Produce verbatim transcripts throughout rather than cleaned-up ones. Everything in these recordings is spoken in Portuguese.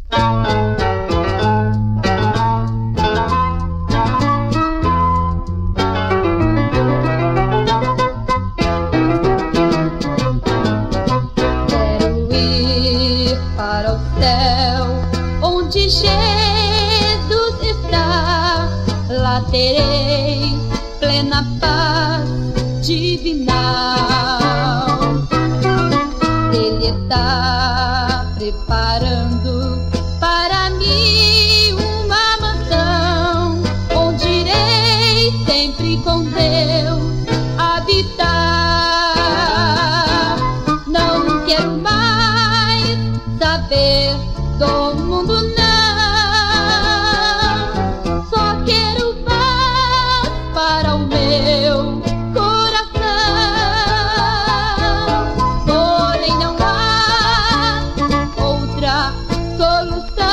Para o céu, onde Jesus está, lá terei plena paz divinal. Ele está preparando para mim uma mansão, onde irei sempre com Deus habitar. Não quero mais saber do mundo, não. Só quero paz para o meu coração. Porém não há outra solução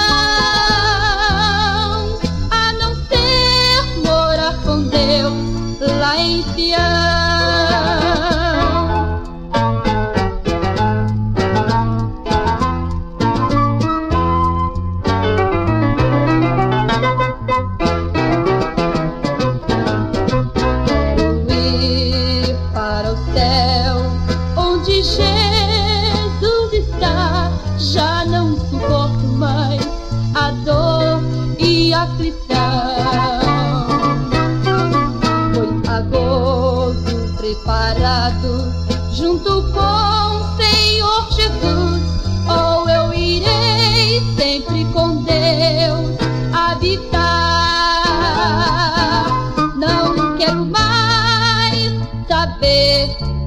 a não ser morar com Deus lá em Sião. Onde Jesus está, já não suporto mais a dor e a aflição. Foi a gozo preparado junto com o Senhor Jesus, ou eu irei sempre com Deus habitar. Não quero mais saber